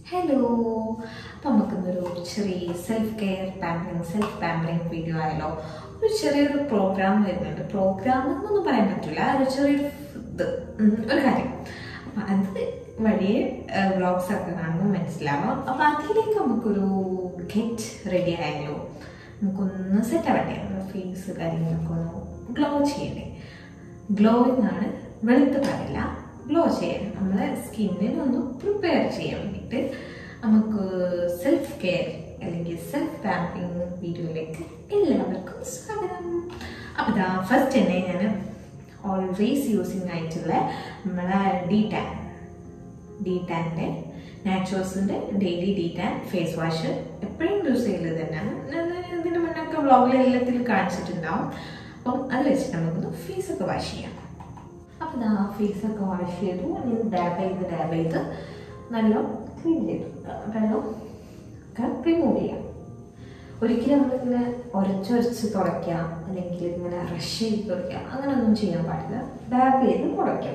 Hello, അപ്പോൾ നമുക്കൊരു ചെറിയ സെൽഫ് കെയർ പാമ്പറിംഗ് വീഡിയോ ആയാലോ. ഒരു ചെറിയൊരു പ്രോഗ്രാം വരുന്നുണ്ട്. പ്രോഗ്രാം എന്നൊന്നും പറയാൻ പറ്റില്ല, ഒരു ചെറിയൊരു ഒരു കാര്യം. അപ്പം അത് വഴിയെ വ്ളോഗ്സ് ഒക്കെ കാണുമ്പോൾ മനസ്സിലാവാം. അപ്പം അതിലേക്ക് നമുക്കൊരു ഗെറ്റ് റെഡി ആയാലോ. നമുക്കൊന്ന് സെറ്റ് ആവട്ടെ, നമ്മുടെ ഫേസ് കാര്യങ്ങളൊക്കെ ഒന്ന് ഗ്ലോ ചെയ്യണ്ടേ. ഗ്ലോയിങ് ആണ്, വെളുത്ത് പറയില്ല, ഗ്ലോ ചെയ്യാൻ നമ്മളെ സ്കിന്നിനൊന്ന് പ്രിപ്പയർ ചെയ്യാൻ വേണ്ടിയിട്ട് നമുക്ക് സെൽഫ് കെയർ അല്ലെങ്കിൽ സെൽഫ് പാമ്പിംഗ് വീഡിയോയിലേക്ക് എല്ലാവർക്കും സ്വാഗതം. അപ്പോൾ ഇതാ ഫസ്റ്റ് തന്നെ ഞാൻ ഓൾവേസ് യൂസിങ് ആയിട്ടുള്ള നമ്മളെ ഡീടാൻ്റെ നാച്ചുറൽസിൻ്റെ ഡെയിലി ഡീടാൻ ഫേസ് വാഷ് എപ്പോഴും യൂസ് ചെയ്യുന്നത് തന്നെയാണ്. ഇതിന് മുന്നൊക്കെ വ്ളോഗിൽ എല്ലാത്തിലും കാണിച്ചിട്ടുണ്ടാവും. അപ്പം അത് വെച്ചിട്ട് നമുക്കൊന്ന് ഫേസൊക്കെ വാഷ് ചെയ്യാം. അപ്പോൾ ഇതാ ഫേസൊക്കെ വാഷ് ചെയ്തു. ഡാബ് ചെയ്ത് നല്ല ക്ലീൻ ചെയ്തു. വെള്ളം ഒക്കെ റിമൂവ് ചെയ്യാം. ഒരിക്കലും നമ്മളിങ്ങനെ ഉരച്ചൊരച്ച് തുടയ്ക്കാം, അല്ലെങ്കിൽ ഇങ്ങനെ റഷ് ചെയ്ത് തുടയ്ക്കാം, അങ്ങനെയൊന്നും ചെയ്യാൻ പാടില്ല. ഡാബ് ചെയ്ത് തുടയ്ക്കാം.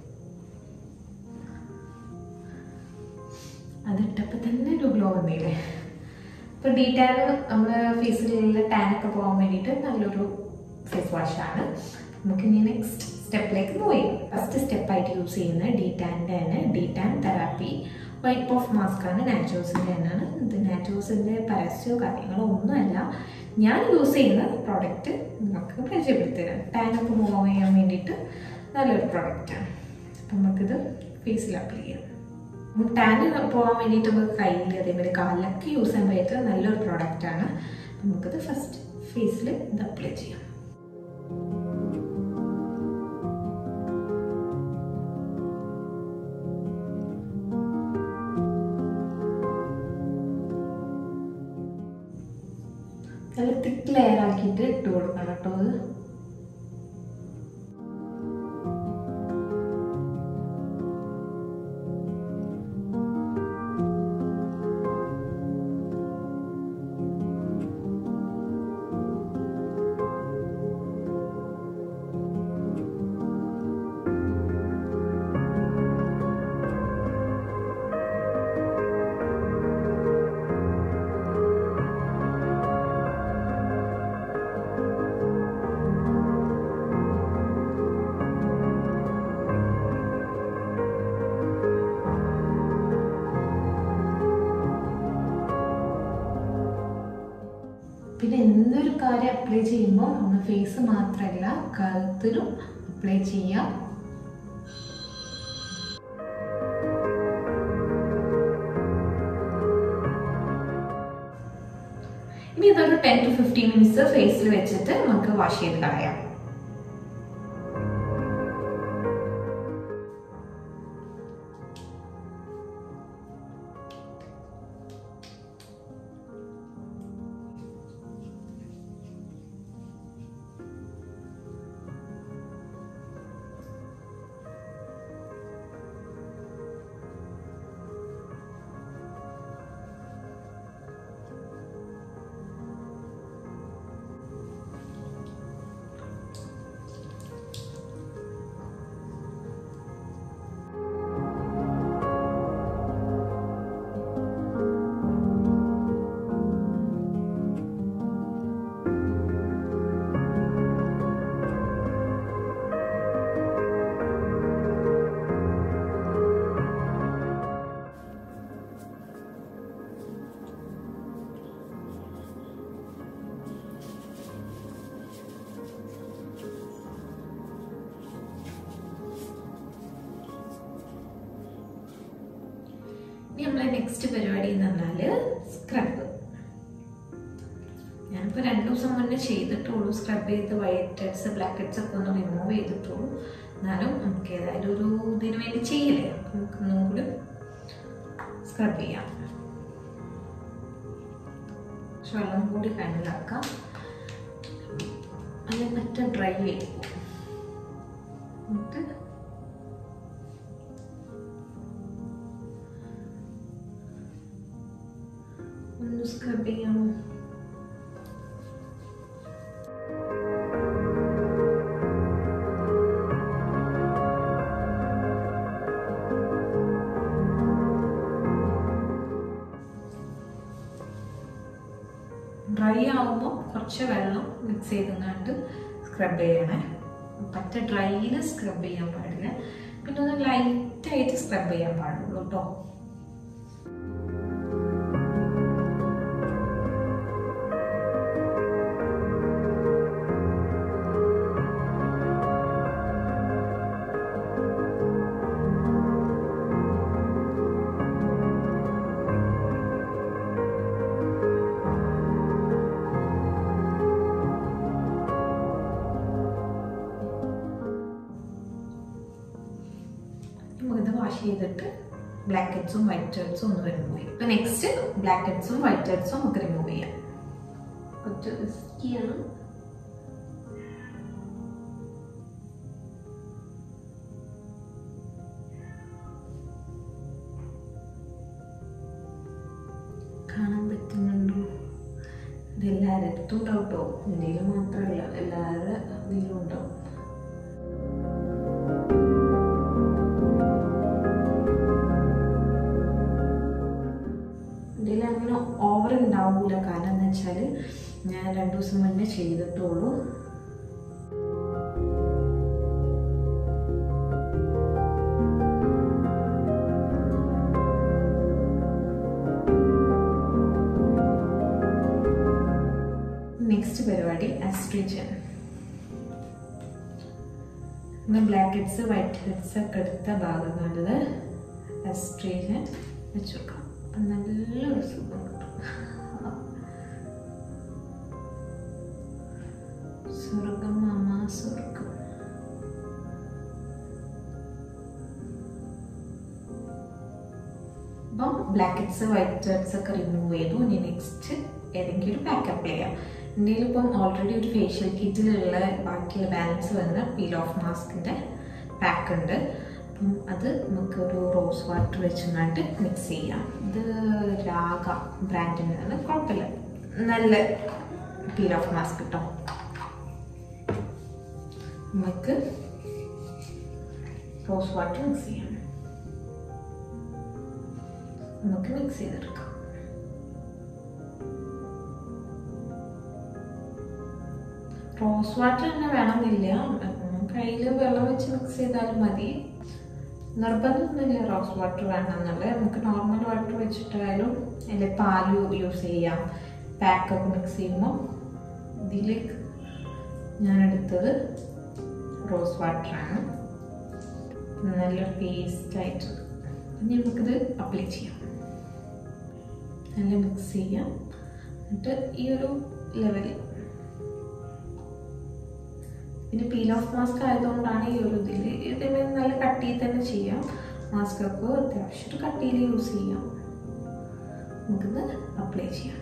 അതിട്ടപ്പോൾ തന്നെ ഒരു ഗ്ലോ വന്നില്ലേ. ഇപ്പോൾ ഡീടാൻ നമ്മുടെ ഫേസിലുള്ള ടാനൊക്കെ പോകാൻ വേണ്ടിയിട്ട് നല്ലൊരു ഫേസ് വാഷാണ്. നമുക്കിനി നെക്സ്റ്റ് സ്റ്റെപ്പിലേക്ക് മൂവ് ചെയ്യാം. ഫസ്റ്റ് സ്റ്റെപ്പായിട്ട് യൂസ് ചെയ്യുന്നത് ഡീടാൻ്റെ തന്നെ detan therapy wipe off mask ആണ്. നാച്ചുറൽസിൻ്റെ തന്നെയാണ്. ഇത് നാച്ചുറൽസിൻ്റെ പരസ്യമോ കാര്യങ്ങളോ ഒന്നുമല്ല. ഞാൻ യൂസ് ചെയ്യുന്ന പ്രോഡക്റ്റ് നമുക്ക് പരിചയപ്പെടുത്തുകയാണ്. ടാനൊക്കെ മൂവ് ചെയ്യാൻ വേണ്ടിയിട്ട് നല്ലൊരു പ്രോഡക്റ്റാണ്. അപ്പം നമുക്കിത് ഫേസിൽ അപ്ലൈ ചെയ്യാം. ടാന് പോകാൻ വേണ്ടിയിട്ട് നമുക്ക് കയ്യിൽ അതേപോലെ കാലിലൊക്കെ യൂസ് ചെയ്യാൻ പറ്റിയ നല്ലൊരു പ്രോഡക്റ്റാണ്. നമുക്കിത് ഫസ്റ്റ് ഫേസിൽ ഇത് അപ്ലൈ ചെയ്യാം. നല്ല തിക്ക് ലെയർ ആക്കിയിട്ട് ഇട്ട് കൊടുക്കണം കേട്ടോ. അത് പിന്നെ എന്തൊരു കാര്യം അപ്ലൈ ചെയ്യുമ്പോൾ നമ്മൾ ഫേസ് മാത്രമല്ല കഴുത്തിലും അപ്ലൈ ചെയ്യാം. ഇനി ഇതൊരു 10 to 15 മിനിറ്റ്സ് ഫേസിൽ വെച്ചിട്ട് നമുക്ക് വാഷ് ചെയ്ത് കളയാം. ഇനി നമ്മളെ നെക്സ്റ്റ് പരിപാടി എന്ന് പറഞ്ഞാൽ സ്ക്രബ്. ഞാനിപ്പോൾ 2 ദിവസം മുന്നേ ചെയ്തിട്ടുള്ളൂ. സ്ക്രബ് ചെയ്ത് വൈറ്റ് ഹെഡ്സ് ബ്ലാക്ക് ഹെഡ്സ് ഒക്കെ ഒന്ന് റിമൂവ് ചെയ്തിട്ടുള്ളൂ. എന്നാലും നമുക്ക് ഏതായാലും ഒരു ഇതിന് വേണ്ടി ചെയ്യില്ലേ, നമുക്ക് ഒന്നും കൂടി സ്ക്രബ് ചെയ്യാം. വെള്ളം കൂടി കണ്ണിലാക്കാം, അല്ലെങ്കിൽ മറ്റേ ഡ്രൈ ചെയ്ത് എന്നിട്ട് ഒന്ന് സ്ക്രബ് ചെയ്യാം. ഡ്രൈ ആകുമ്പോൾ കുറച്ച് വെള്ളം മിക്സ് ചെയ്തുകൊണ്ട് സ്ക്രബ് ചെയ്യണേ. പറ്റ ഡ്രൈയിൽ സ്ക്രബ് ചെയ്യാൻ പാടില്ല. പിന്നെ ഒന്ന് ലൈറ്റായിട്ട് സ്ക്രബ് ചെയ്യാൻ പാടുള്ളൂ കേട്ടോ. നമുക്കിത് വാഷ് ചെയ്തിട്ട് ബ്ലാക്ക് ഹെഡ്സും വൈറ്റ് ഹെഡ്സും ഒന്ന് റിമൂവ് ചെയ്യും. ഇപ്പം നെക്സ്റ്റ് ബ്ലാക്ക് ഹെഡ്സും വൈറ്റ് ഹെഡ്സും നമുക്ക് റിമൂവ് ചെയ്യാം. കുറച്ച് റിസ്ക്കിയാണ്. കാണാൻ പറ്റുന്നുണ്ടോ? ഇതെല്ലാവരുടെ അടുത്തും ഉണ്ടാവും കേട്ടോ. ഇന്ത്യയിൽ മാത്രമല്ല, എല്ലാവരുടെ ഇതിലും ഉണ്ടാവും. അങ്ങനെ ഓവർ ഉണ്ടാവില്ല. കാരണം എന്താ വെച്ചാൽ ഞാൻ 2 ദിവസം മുന്നേ ചെയ്തിട്ടുള്ളൂ. നെക്സ്റ്റ് പരിപാടി astringent. Black heads white heads ഒക്കെ എടുത്ത ഭാഗങ്ങളിൽ അസ്ട്രിജൻ വെച്ച് കൊടുക്കാം. നല്ലൊരു സുഖം കിട്ടും. സ്വർഗം മാമ സ്വർഗം. അപ്പം ബ്ലാക്ക് ഹെഡ്സ് വൈറ്റ് ഹെഡ്സ് ഒക്കെ റിമൂവ് ചെയ്തു. ഇനി നെക്സ്റ്റ് ഏതെങ്കിലും ഒരു പാക്ക് അപ്ലൈ ചെയ്യാം. എൻ്റെ ഇപ്പം ഓൾറെഡി ഒരു ഫേഷ്യൽ കിറ്റിലുള്ള ബാക്കിയുള്ള ബാലൻസ് വന്ന പീൽ ഓഫ് മാസ്കിൻ്റെ പാക്ക് ഉണ്ട്. അപ്പം അത് നമുക്കൊരു റോസ് വാട്ടർ വെച്ചുകൊണ്ട് മിക്സ് ചെയ്യാം. ഇത് രാഗ ബ്രാൻഡിനാണ്, കുഴപ്പമില്ല, നല്ല പീൽ ഓഫ് മാസ്ക് കിട്ടും. നമുക്ക് റോസ് വാട്ടർ മിക്സ് ചെയ്യാം. നമുക്ക് മിക്സ് ചെയ്തെടുക്കാം. റോസ് വാട്ടർ തന്നെ വേണമെന്നില്ല, കയ്യിൽ വെള്ളം വെച്ച് മിക്സ് ചെയ്താലും മതി. നിർബന്ധമൊന്നുമില്ല റോസ് വാട്ടർ വേണമെന്നുള്ളത്. നമുക്ക് നോർമൽ വാട്ടർ വെച്ചിട്ടായാലും അതിൽ പാല് യൂസ് ചെയ്യാം. പാക്കൊക്കെ മിക്സ് ചെയ്യുമ്പോൾ ഇതിലേക്ക് ഞാൻ എടുത്തത് റോസ് വാട്ടറാണ്. നല്ലൊരു പേസ്റ്റായിട്ട് ഇനി നമുക്കിത് അപ്ലൈ ചെയ്യാം. നല്ല മിക്സ് ചെയ്യാം. എന്നിട്ട് ഈ ഒരു ലെവലിൽ, പിന്നെ പീൽ ഓഫ് മാസ്ക് ആയതുകൊണ്ടാണ് ഈ ഒരു ഇതിൽ നല്ല കട്ടിയിൽ തന്നെ ചെയ്യാം. മാസ്ക് ഒക്കെ അത്യാവശ്യം ഒരു കട്ടിയിൽ യൂസ് ചെയ്യാം. നമുക്കിത് അപ്ലൈ ചെയ്യാം.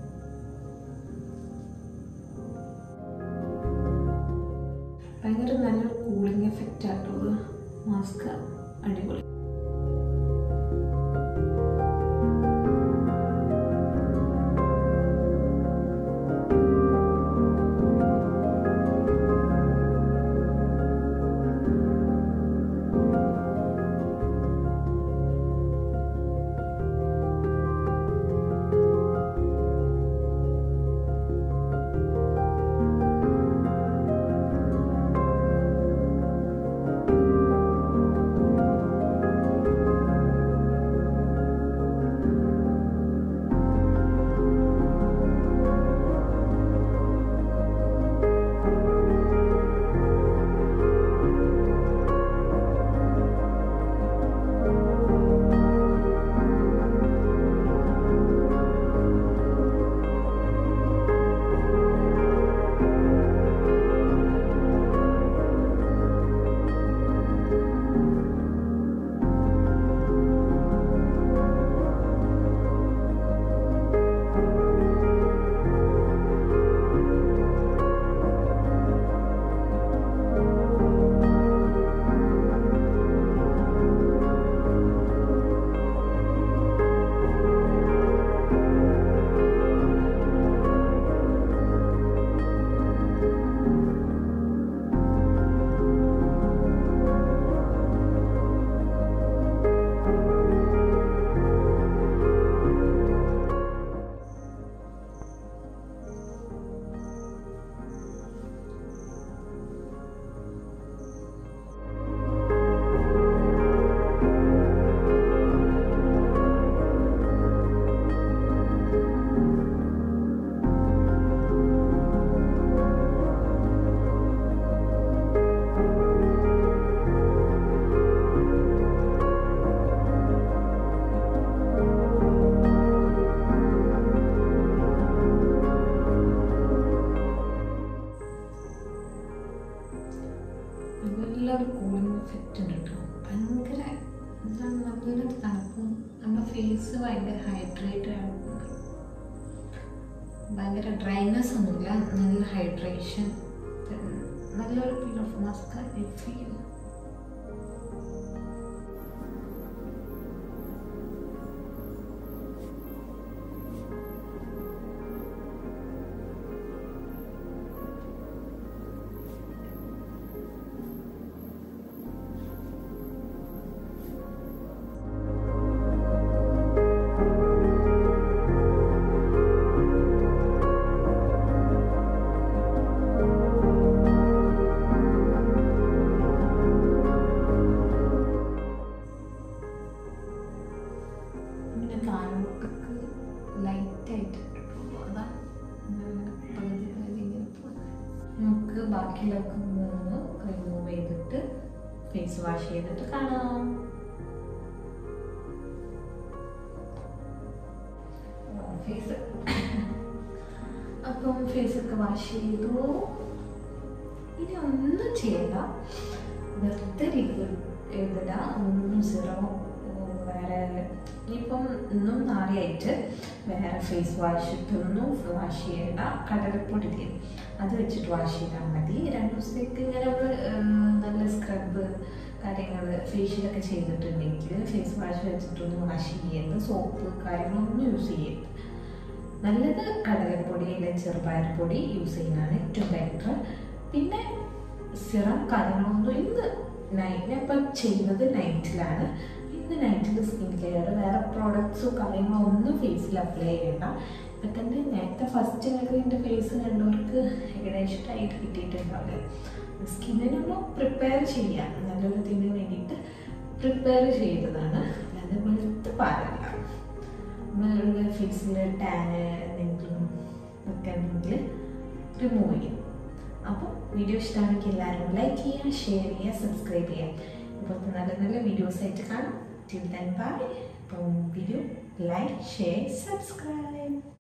ഭയങ്കര നല്ലൊരു കൂളിംഗ് എഫക്റ്റ് ആയിട്ടുള്ള മാസ്ക്, അടിപൊളി. ഭയങ്കര ഹൈഡ്രേറ്റഡ് ആണ്, ഭയങ്കര ഡ്രൈനെസ് ഒന്നുമില്ല, നല്ല ഹൈഡ്രേഷൻ, നല്ലൊരു peel off mask I feel. നമുക്ക് ബാക്കിയുള്ളതൊക്കെ ഒന്ന് റിമൂവ് ചെയ്തിട്ട് ഫേസ് വാഷ് ചെയ്തിട്ട് കാണാം. ഫേസ് അപ്പം ഫേസൊക്കെ വാഷ് ചെയ്തു. ഇനി ഒന്നും ചെയ്യണ്ട, വെറുതെ ലിക്വിഡ് എഴുതിട, ഒന്നും സിറം വേറെ ഇനിയിപ്പം ഇന്നും നാളെയായിട്ട് വേറെ ഫേസ് വാഷ് ഇട്ടൊന്നും വാഷ് ചെയ്യണ്ട. കടലപ്പൊടി അത് വെച്ചിട്ട് വാഷ് ചെയ്താൽ മതി. 2 ദിവസത്തേക്ക് ഇങ്ങനെ നല്ല സ്ക്രബ് കാര്യങ്ങൾ ഫേഷ്യലൊക്കെ ചെയ്തിട്ടുണ്ടെങ്കിൽ ഫേസ് വാഷ് വെച്ചിട്ടൊന്നും വാഷ് ചെയ്യരുത്, സോപ്പ് കാര്യങ്ങളൊന്നും യൂസ് ചെയ്യരുത്. നല്ലത് കടലപ്പൊടി അല്ലെങ്കിൽ ചെറുപയർ പൊടി യൂസ് ചെയ്യുന്നതാണ് ഏറ്റവും ബെറ്റർ. പിന്നെ സിറം കാര്യങ്ങളൊന്നും ഇന്ന് ഞാനിപ്പം ചെയ്യുന്നത് നൈറ്റിലാണ്. ഇന്ന് നൈറ്റിൽ സ്കിൻ കെയർ വേറെ പ്രോഡക്ട്സോ കാര്യങ്ങളോ ഒന്നും ഫേസിൽ അപ്ലൈ ചെയ്യണ്ട. ഇപ്പം തന്നെ നേരത്തെ ഫസ്റ്റ് ഞങ്ങൾക്ക് എൻ്റെ ഫേസ് കണ്ടവർക്ക് ഏകദേശമായിട്ട് കിട്ടിയിട്ടുണ്ടാവില്ല. സ്കിന്നിനൊന്ന് പ്രിപ്പയർ ചെയ്യാം, നല്ലൊരു ഇതിന് വേണ്ടിയിട്ട് പ്രിപ്പയർ ചെയ്തതാണ്, അല്ലാതെ വെളുത്ത് പാടില്ല. നമ്മളുടെ ഫേസിൽ ടാന് എന്തെങ്കിലും ഒക്കെ ഉണ്ടെങ്കിൽ റിമൂവ് ചെയ്യും. അപ്പോൾ വീഡിയോ ഇഷ്ടമാണെങ്കിൽ എല്ലാവരും ലൈക്ക് ചെയ്യുക, ഷെയർ ചെയ്യുക, സബ്സ്ക്രൈബ് ചെയ്യുക. ഇപ്പോഴത്തെ നല്ല നല്ല വീഡിയോസ് ആയിട്ട് കാണാം. Till then, bye. Video, like, share, subscribe.